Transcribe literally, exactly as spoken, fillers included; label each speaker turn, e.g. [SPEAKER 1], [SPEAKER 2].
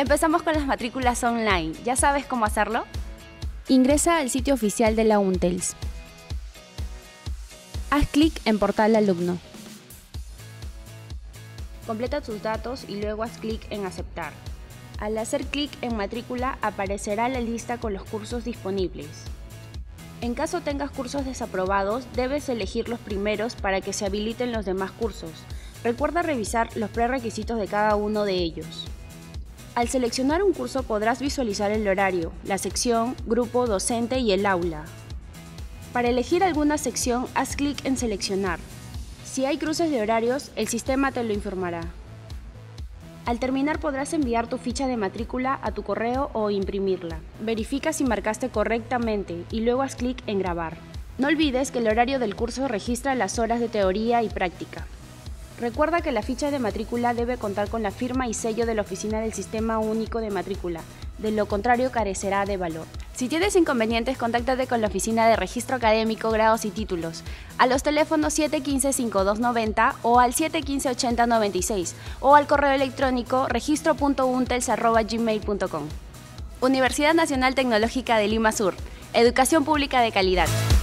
[SPEAKER 1] Empezamos con las matrículas online. ¿Ya sabes cómo hacerlo?
[SPEAKER 2] Ingresa al sitio oficial de la UNTELS. Haz clic en Portal Alumno.
[SPEAKER 1] Completa tus datos y luego haz clic en Aceptar. Al hacer clic en Matrícula aparecerá la lista con los cursos disponibles. En caso tengas cursos desaprobados, debes elegir los primeros para que se habiliten los demás cursos. Recuerda revisar los prerequisitos de cada uno de ellos. Al seleccionar un curso podrás visualizar el horario, la sección, grupo, docente y el aula. Para elegir alguna sección, haz clic en Seleccionar. Si hay cruces de horarios, el sistema te lo informará. Al terminar podrás enviar tu ficha de matrícula a tu correo o imprimirla. Verifica si marcaste correctamente y luego haz clic en Grabar. No olvides que el horario del curso registra las horas de teoría y práctica. Recuerda que la ficha de matrícula debe contar con la firma y sello de la Oficina del Sistema Único de Matrícula, de lo contrario carecerá de valor. Si tienes inconvenientes, contáctate con la Oficina de Registro Académico, Grados y Títulos, a los teléfonos siete uno cinco, cinco dos nueve cero o al siete uno cinco, ocho cero nueve seis o al correo electrónico registro punto untels arroba gmail punto com. Universidad Nacional Tecnológica de Lima Sur. Educación pública de calidad.